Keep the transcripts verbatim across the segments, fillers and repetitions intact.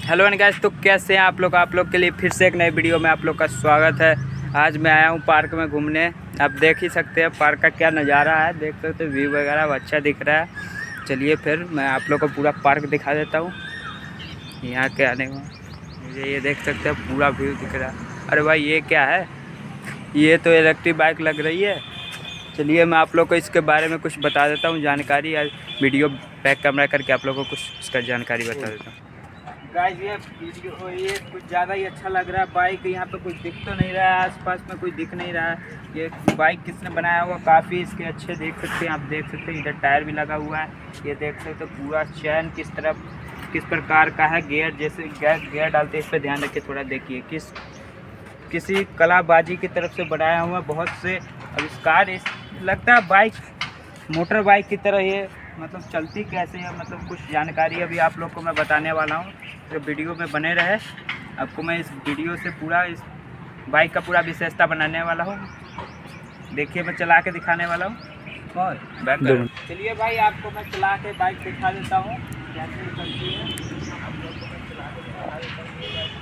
Hello and guys, तो कैसे हैं आप लोग। आप लोग के लिए फिर से एक नई वीडियो में आप लोग का स्वागत है। आज मैं आया हूं पार्क में घूमने। आप देख ही सकते हैं पार्क का क्या नज़ारा है, देख सकते हैं व्यू वगैरह अच्छा दिख रहा है। चलिए फिर मैं आप लोग को पूरा पार्क दिखा देता हूं। यहाँ के आने में मुझे ये देख सकते हैं पूरा व्यू दिख रहा है। अरे भाई ये क्या है, ये तो इलेक्ट्रिक बाइक लग रही है। चलिए मैं आप लोग को इसके बारे में कुछ बता देता हूँ जानकारी, या वीडियो बैक कैमरा करके आप लोगों को कुछ इसका जानकारी बता देता हूँ। गाइस ये वीडियो ये कुछ ज़्यादा ही अच्छा लग रहा है। बाइक यहाँ पे कुछ दिख तो नहीं रहा है, आसपास में कुछ दिख नहीं रहा है। ये बाइक किसने बनाया हुआ, काफ़ी इसके अच्छे देख सकते हैं। आप देख सकते हैं इधर टायर भी लगा हुआ है। ये देख सकते हैं पूरा चैन किस तरफ किस प्रकार का है। गियर जैसे गैस गियर डालते हैं, इस पर ध्यान रखिए थोड़ा। देखिए किस किसी कलाबाजी की तरफ से बनाया हुआ बहुत से आविष्कार। इस लगता है बाइक मोटर बाइक की तरह ये मतलब चलती कैसे है, मतलब कुछ जानकारी अभी आप लोग को मैं बताने वाला हूँ। तो वीडियो में बने रहे, आपको मैं इस वीडियो से पूरा इस बाइक का पूरा विशेषता बनाने वाला हूँ। देखिए मैं चला के दिखाने वाला हूँ। और बैक चलिए भाई आपको मैं चला के बाइक दिखा देता हूँ कैसे चलती है। आप लोग को मैं चला के दिखा देता हूँ।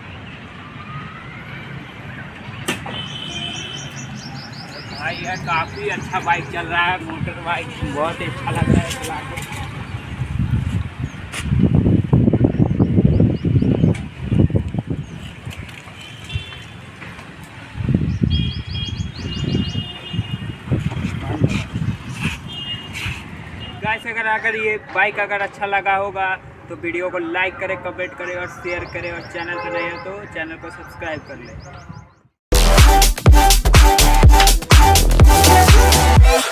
भाई यह काफ़ी अच्छा बाइक चल रहा है, मोटर बाइक बहुत ही अच्छा लग रहा है चला के। गाइस अगर अगर ये बाइक अगर अच्छा लगा होगा तो वीडियो को लाइक करें, कमेंट करें और शेयर करें, और चैनल पर नए हो तो चैनल को सब्सक्राइब कर लें।